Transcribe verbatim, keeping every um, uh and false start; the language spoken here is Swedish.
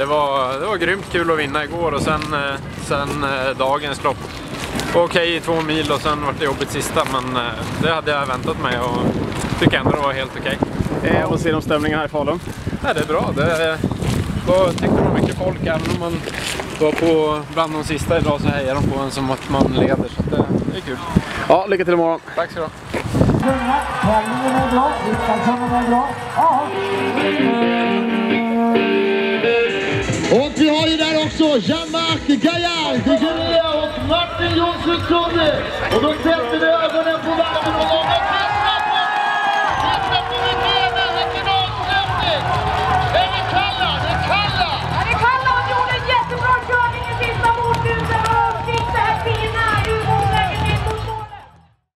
det var, det var grymt kul att vinna igår och sen, sen dagens lopp. Okej i två mil och sen var det jobbigt sista, men det hade jag väntat mig och tycker ändå det var helt okej. Eh, vad ser du om stämningen här i Falun? Ja, det är bra. Det var, tyckte det var mycket folk, även om man var på bland de sista idag så hejar de på en som att man leder, så det, det är kul. Ja, lycka till imorgon. Tack så du ha. Och vi har ju där också Jean-Marc Gaillard, de Julia och Martin Jonsson. Och då sätter vi över